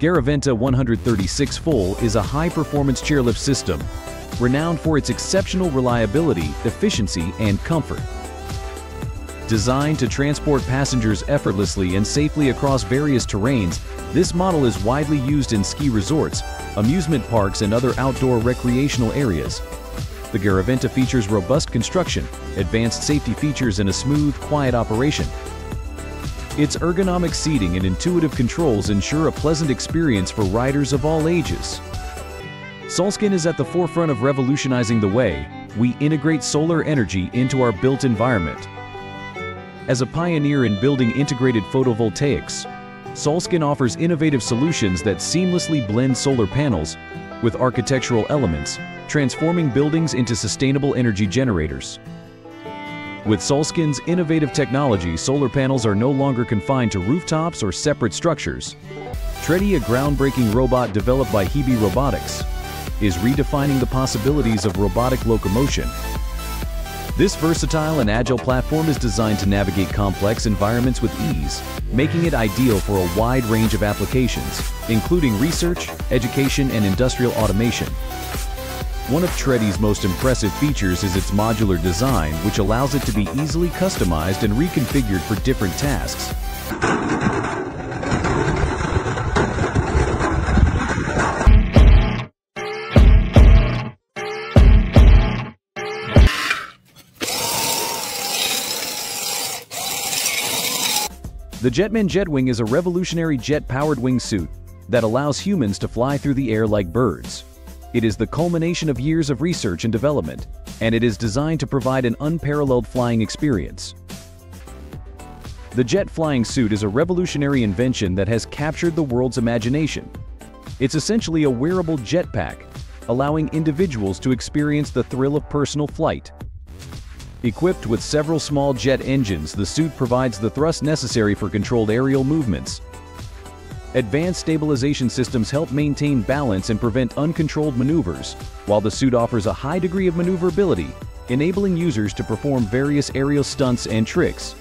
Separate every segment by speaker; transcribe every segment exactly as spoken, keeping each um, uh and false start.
Speaker 1: Garaventa one thirty-six Full is a high-performance chairlift system, renowned for its exceptional reliability, efficiency, and comfort. Designed to transport passengers effortlessly and safely across various terrains, this model is widely used in ski resorts, amusement parks, and other outdoor recreational areas. The Garaventa features robust construction, advanced safety features, and a smooth, quiet operation. Its ergonomic seating and intuitive controls ensure a pleasant experience for riders of all ages. Solskin is at the forefront of revolutionizing the way we integrate solar energy into our built environment. As a pioneer in building integrated photovoltaics, Solskin offers innovative solutions that seamlessly blend solar panels with architectural elements, transforming buildings into sustainable energy generators. With Solskin's innovative technology, solar panels are no longer confined to rooftops or separate structures. Treddy, a groundbreaking robot developed by Hebe Robotics, is redefining the possibilities of robotic locomotion. This versatile and agile platform is designed to navigate complex environments with ease, making it ideal for a wide range of applications, including research, education, and industrial automation. One of Treddy's most impressive features is its modular design, which allows it to be easily customized and reconfigured for different tasks. The Jetman Jetwing is a revolutionary jet-powered wingsuit that allows humans to fly through the air like birds. It is the culmination of years of research and development, and it is designed to provide an unparalleled flying experience. The Jet Flying Suit is a revolutionary invention that has captured the world's imagination. It's essentially a wearable jetpack, allowing individuals to experience the thrill of personal flight. Equipped with several small jet engines, the suit provides the thrust necessary for controlled aerial movements. Advanced stabilization systems help maintain balance and prevent uncontrolled maneuvers, while the suit offers a high degree of maneuverability, enabling users to perform various aerial stunts and tricks.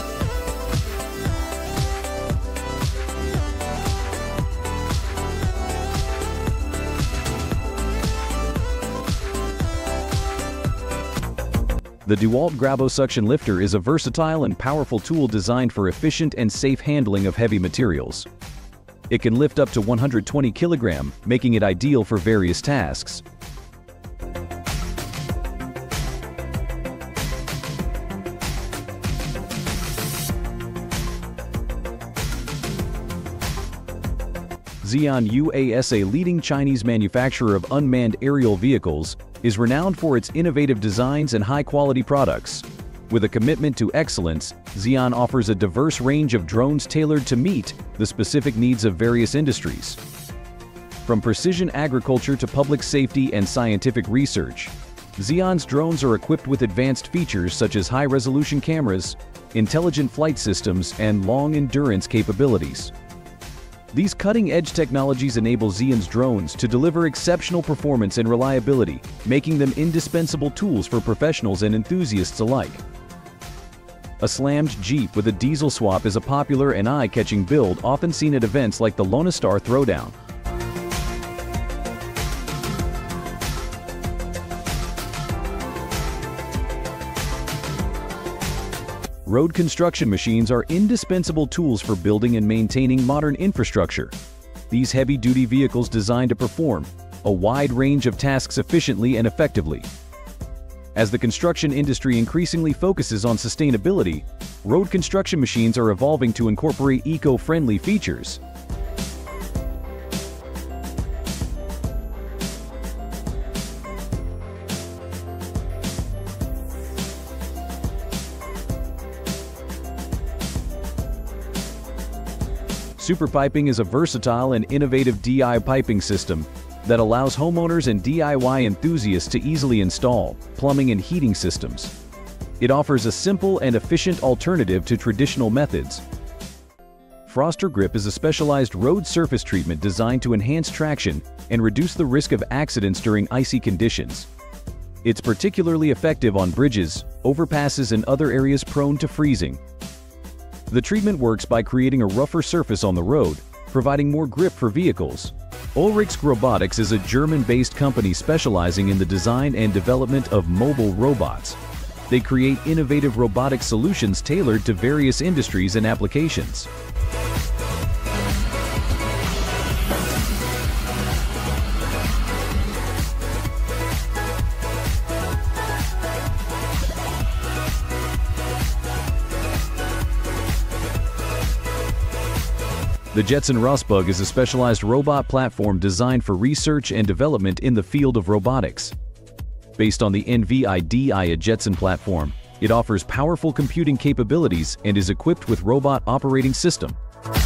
Speaker 1: The DeWalt Grabo Suction Lifter is a versatile and powerful tool designed for efficient and safe handling of heavy materials. It can lift up to one hundred twenty kilograms, making it ideal for various tasks. Xi'an U A S, a leading Chinese manufacturer of unmanned aerial vehicles, is renowned for its innovative designs and high-quality products. With a commitment to excellence, Xi'an offers a diverse range of drones tailored to meet the specific needs of various industries. From precision agriculture to public safety and scientific research, Xi'an's drones are equipped with advanced features such as high-resolution cameras, intelligent flight systems, and long-endurance capabilities. These cutting-edge technologies enable Xi'an's drones to deliver exceptional performance and reliability, making them indispensable tools for professionals and enthusiasts alike. A slammed Jeep with a diesel swap is a popular and eye-catching build often seen at events like the Lone Star Throwdown. Road construction machines are indispensable tools for building and maintaining modern infrastructure. These heavy-duty vehicles designed to perform a wide range of tasks efficiently and effectively. As the construction industry increasingly focuses on sustainability, road construction machines are evolving to incorporate eco-friendly features. Superpiping is a versatile and innovative D I Y piping system that allows homeowners and D I Y enthusiasts to easily install plumbing and heating systems. It offers a simple and efficient alternative to traditional methods. Froster Grip is a specialized road surface treatment designed to enhance traction and reduce the risk of accidents during icy conditions. It's particularly effective on bridges, overpasses, and other areas prone to freezing. The treatment works by creating a rougher surface on the road, providing more grip for vehicles. Ulrichs Robotics is a German-based company specializing in the design and development of mobile robots. They create innovative robotic solutions tailored to various industries and applications. The Jetson Rosbug is a specialized robot platform designed for research and development in the field of robotics. Based on the N V I D I A Jetson platform, it offers powerful computing capabilities and is equipped with robot operating system.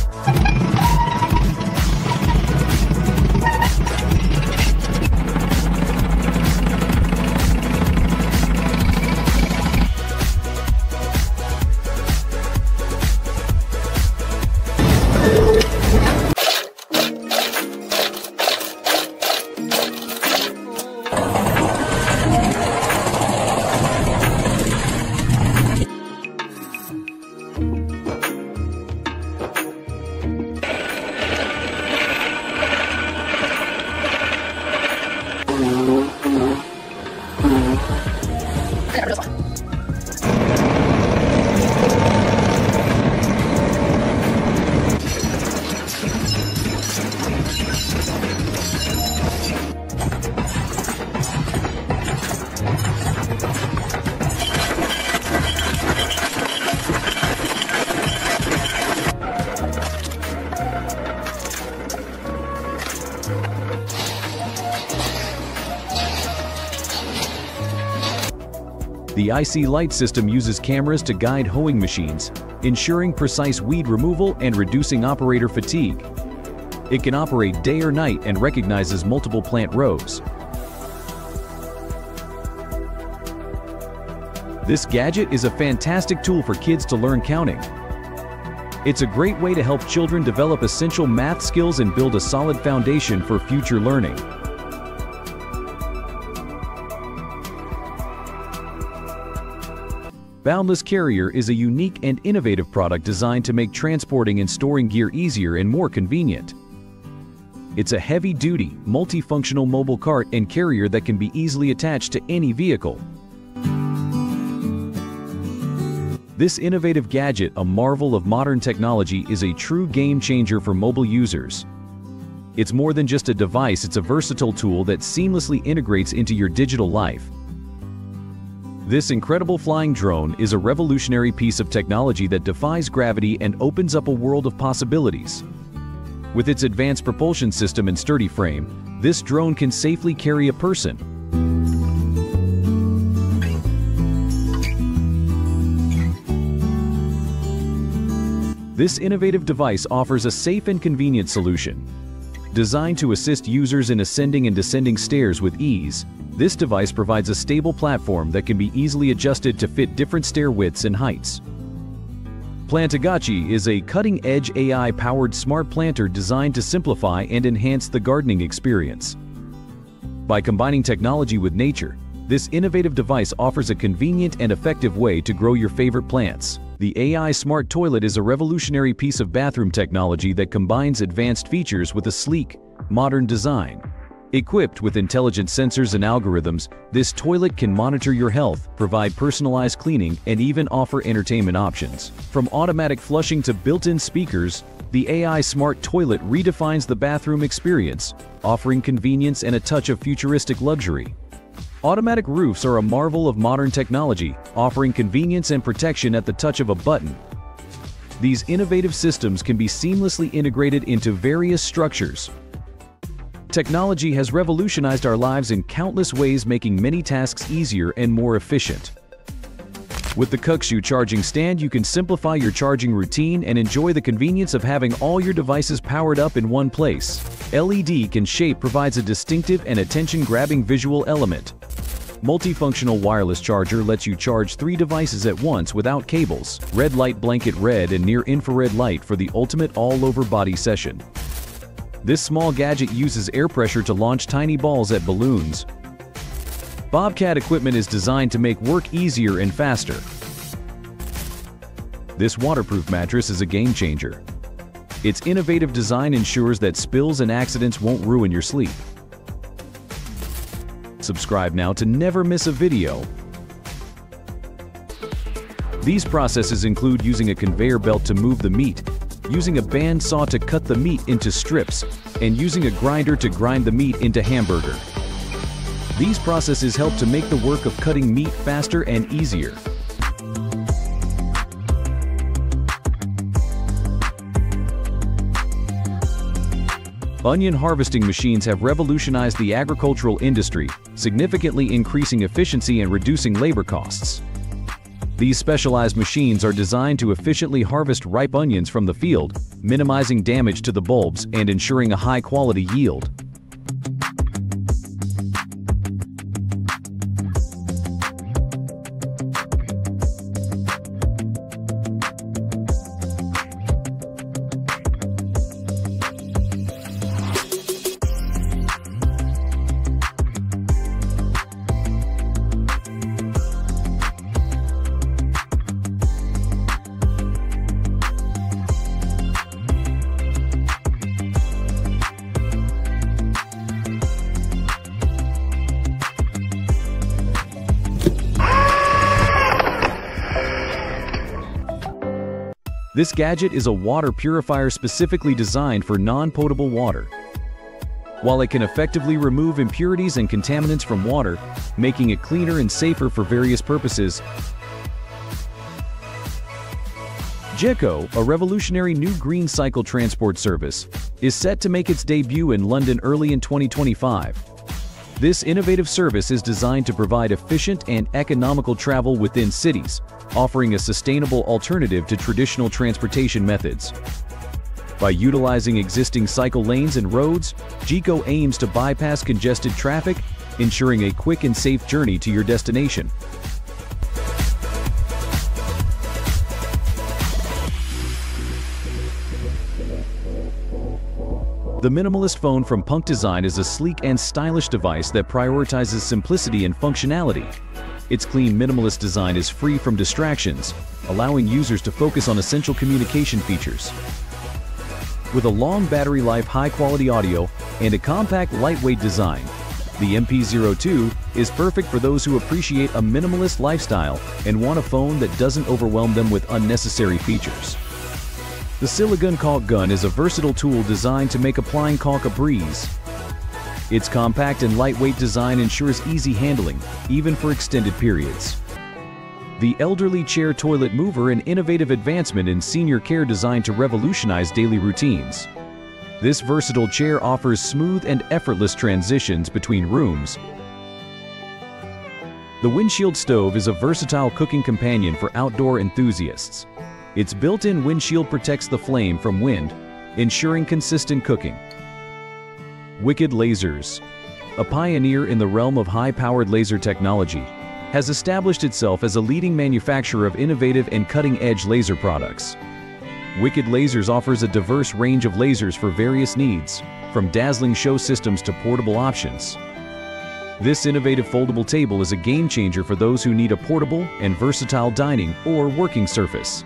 Speaker 1: The I C Light system uses cameras to guide hoeing machines, ensuring precise weed removal and reducing operator fatigue. It can operate day or night and recognizes multiple plant rows. This gadget is a fantastic tool for kids to learn counting. It's a great way to help children develop essential math skills and build a solid foundation for future learning. Boundless Carrier is a unique and innovative product designed to make transporting and storing gear easier and more convenient. It's a heavy-duty, multifunctional mobile cart and carrier that can be easily attached to any vehicle. This innovative gadget, a marvel of modern technology, is a true game changer for mobile users. It's more than just a device, it's a versatile tool that seamlessly integrates into your digital life. This incredible flying drone is a revolutionary piece of technology that defies gravity and opens up a world of possibilities. With its advanced propulsion system and sturdy frame, this drone can safely carry a person. This innovative device offers a safe and convenient solution. Designed to assist users in ascending and descending stairs with ease, this device provides a stable platform that can be easily adjusted to fit different stair widths and heights. Plantagachi is a cutting-edge A I-powered smart planter designed to simplify and enhance the gardening experience. By combining technology with nature, this innovative device offers a convenient and effective way to grow your favorite plants. The A I Smart Toilet is a revolutionary piece of bathroom technology that combines advanced features with a sleek, modern design. Equipped with intelligent sensors and algorithms, this toilet can monitor your health, provide personalized cleaning, and even offer entertainment options. From automatic flushing to built-in speakers, the A I Smart Toilet redefines the bathroom experience, offering convenience and a touch of futuristic luxury. Automatic roofs are a marvel of modern technology, offering convenience and protection at the touch of a button. These innovative systems can be seamlessly integrated into various structures. Technology has revolutionized our lives in countless ways, making many tasks easier and more efficient. With the Kukshu charging stand, you can simplify your charging routine and enjoy the convenience of having all your devices powered up in one place. L E D can shape provides a distinctive and attention-grabbing visual element. Multifunctional wireless charger lets you charge three devices at once without cables. Red light blanket red and near-infrared light for the ultimate all-over body session. This small gadget uses air pressure to launch tiny balls at balloons. Bobcat equipment is designed to make work easier and faster. This waterproof mattress is a game changer. Its innovative design ensures that spills and accidents won't ruin your sleep. Subscribe now to never miss a video. These processes include using a conveyor belt to move the meat, using a band saw to cut the meat into strips, and using a grinder to grind the meat into hamburger. These processes help to make the work of cutting meat faster and easier. Onion harvesting machines have revolutionized the agricultural industry, significantly increasing efficiency and reducing labor costs. These specialized machines are designed to efficiently harvest ripe onions from the field, minimizing damage to the bulbs and ensuring a high-quality yield. This gadget is a water purifier specifically designed for non-potable water. While it can effectively remove impurities and contaminants from water, making it cleaner and safer for various purposes, Jeco, a revolutionary new green cycle transport service, is set to make its debut in London early in twenty twenty-five. This innovative service is designed to provide efficient and economical travel within cities, offering a sustainable alternative to traditional transportation methods. By utilizing existing cycle lanes and roads, Jeco aims to bypass congested traffic, ensuring a quick and safe journey to your destination. The Minimalist Phone from Punk Design is a sleek and stylish device that prioritizes simplicity and functionality. Its clean minimalist design is free from distractions, allowing users to focus on essential communication features. With a long battery life, high-quality audio, and a compact, lightweight design, the M P zero two is perfect for those who appreciate a minimalist lifestyle and want a phone that doesn't overwhelm them with unnecessary features. The Silicone Caulk Gun is a versatile tool designed to make applying caulk a breeze. Its compact and lightweight design ensures easy handling, even for extended periods. The Elderly Chair Toilet Mover, an innovative advancement in senior care designed to revolutionize daily routines. This versatile chair offers smooth and effortless transitions between rooms. The Windshield Stove is a versatile cooking companion for outdoor enthusiasts. Its built-in windshield protects the flame from wind, ensuring consistent cooking. Wicked Lasers, a pioneer in the realm of high-powered laser technology, has established itself as a leading manufacturer of innovative and cutting-edge laser products. Wicked Lasers offers a diverse range of lasers for various needs, from dazzling show systems to portable options. This innovative foldable table is a game-changer for those who need a portable and versatile dining or working surface.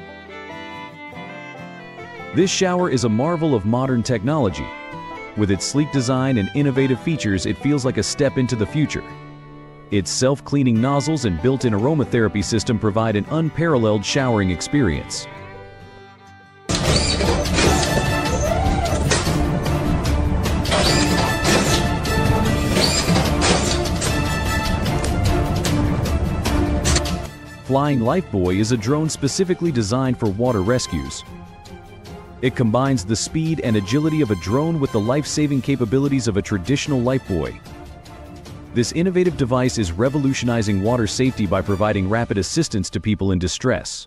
Speaker 1: This shower is a marvel of modern technology. With its sleek design and innovative features, it feels like a step into the future. Its self-cleaning nozzles and built-in aromatherapy system provide an unparalleled showering experience. Flying Lifebuoy is a drone specifically designed for water rescues. It combines the speed and agility of a drone with the life-saving capabilities of a traditional lifebuoy. This innovative device is revolutionizing water safety by providing rapid assistance to people in distress.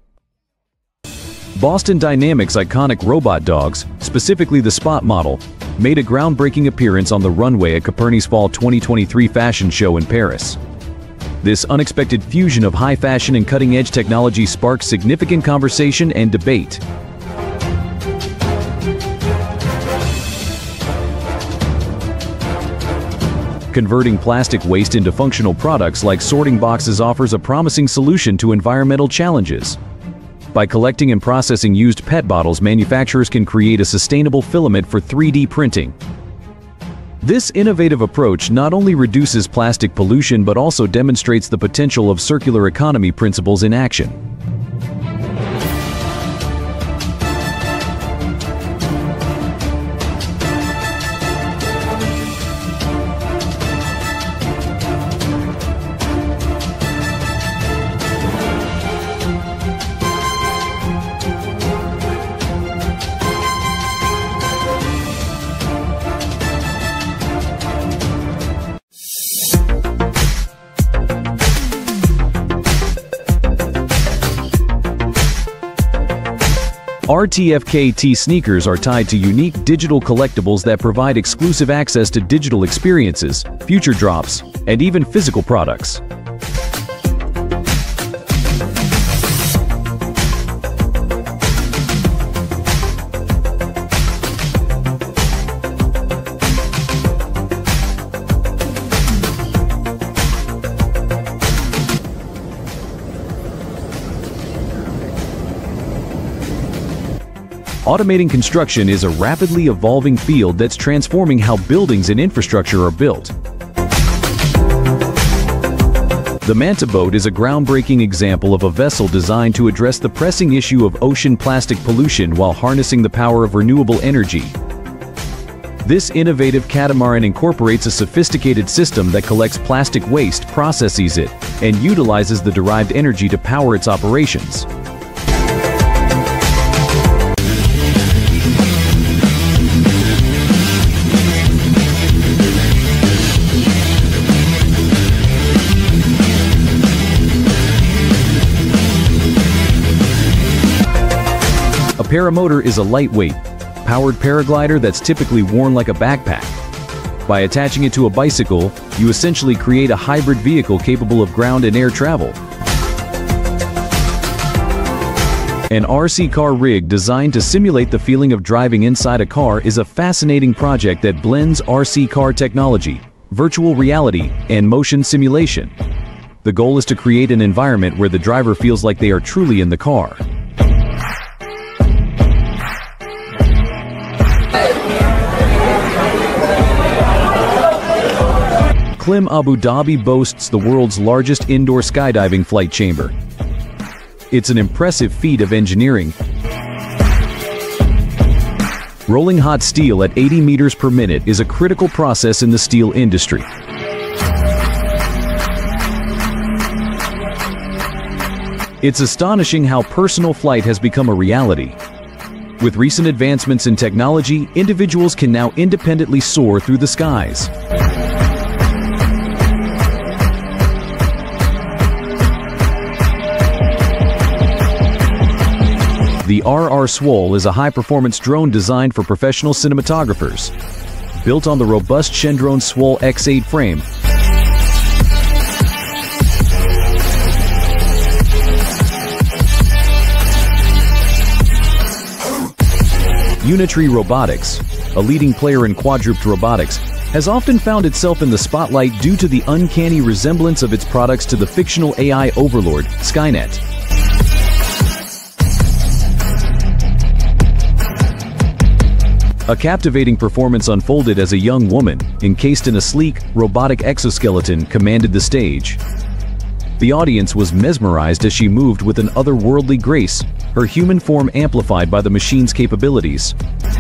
Speaker 1: Boston Dynamics' iconic robot dogs, specifically the Spot model, made a groundbreaking appearance on the runway at Coperni's Fall twenty twenty-three fashion show in Paris. This unexpected fusion of high fashion and cutting-edge technology sparked significant conversation and debate. Converting plastic waste into functional products like sorting boxes offers a promising solution to environmental challenges. By collecting and processing used P E T bottles, manufacturers can create a sustainable filament for three D printing. This innovative approach not only reduces plastic pollution but also demonstrates the potential of circular economy principles in action. R T F K T sneakers are tied to unique digital collectibles that provide exclusive access to digital experiences, future drops, and even physical products. Automating construction is a rapidly evolving field that's transforming how buildings and infrastructure are built. The Manta boat is a groundbreaking example of a vessel designed to address the pressing issue of ocean plastic pollution while harnessing the power of renewable energy. This innovative catamaran incorporates a sophisticated system that collects plastic waste, processes it, and utilizes the derived energy to power its operations. A paramotor is a lightweight, powered paraglider that's typically worn like a backpack. By attaching it to a bicycle, you essentially create a hybrid vehicle capable of ground and air travel. An R C car rig designed to simulate the feeling of driving inside a car is a fascinating project that blends R C car technology, virtual reality, and motion simulation. The goal is to create an environment where the driver feels like they are truly in the car. Klim Abu Dhabi boasts the world's largest indoor skydiving flight chamber. It's an impressive feat of engineering. Rolling hot steel at eighty meters per minute is a critical process in the steel industry. It's astonishing how personal flight has become a reality. With recent advancements in technology, individuals can now independently soar through the skies. The R R Swol is a high-performance drone designed for professional cinematographers. Built on the robust Shendrone Swol X eight frame, Unitree Robotics, a leading player in quadruped robotics, has often found itself in the spotlight due to the uncanny resemblance of its products to the fictional A I overlord, Skynet. A captivating performance unfolded as a young woman, encased in a sleek, robotic exoskeleton, commanded the stage. The audience was mesmerized as she moved with an otherworldly grace, her human form amplified by the machine's capabilities.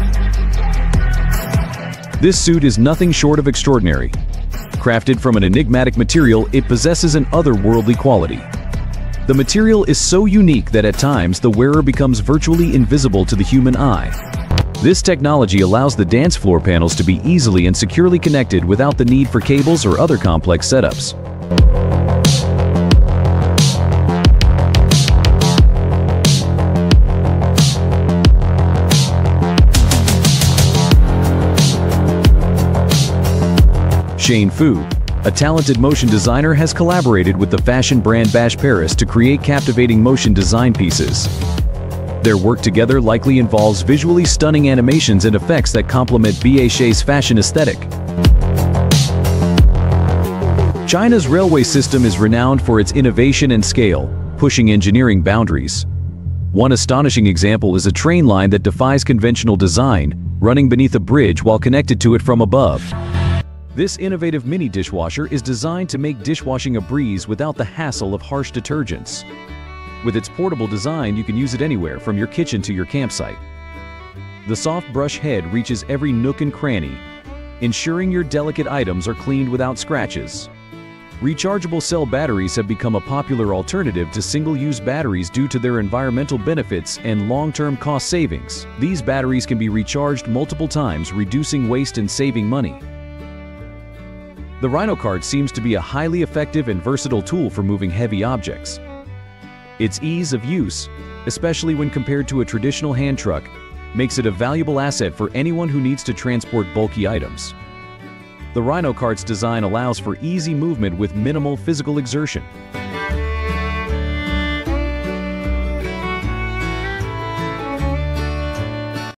Speaker 1: This suit is nothing short of extraordinary. Crafted from an enigmatic material, it possesses an otherworldly quality. The material is so unique that at times the wearer becomes virtually invisible to the human eye. This technology allows the dance floor panels to be easily and securely connected without the need for cables or other complex setups. Shane Fu, a talented motion designer, has collaborated with the fashion brand Bash Paris to create captivating motion design pieces. Their work together likely involves visually stunning animations and effects that complement Bash's fashion aesthetic. China's railway system is renowned for its innovation and scale, pushing engineering boundaries. One astonishing example is a train line that defies conventional design, running beneath a bridge while connected to it from above. This innovative mini dishwasher is designed to make dishwashing a breeze without the hassle of harsh detergents. With its portable design, you can use it anywhere from your kitchen to your campsite. The soft brush head reaches every nook and cranny, ensuring your delicate items are cleaned without scratches. Rechargeable cell batteries have become a popular alternative to single-use batteries due to their environmental benefits and long-term cost savings. These batteries can be recharged multiple times, reducing waste and saving money. The Rhino-Cart seems to be a highly effective and versatile tool for moving heavy objects. Its ease of use, especially when compared to a traditional hand truck, makes it a valuable asset for anyone who needs to transport bulky items. The Rhino-Cart's design allows for easy movement with minimal physical exertion.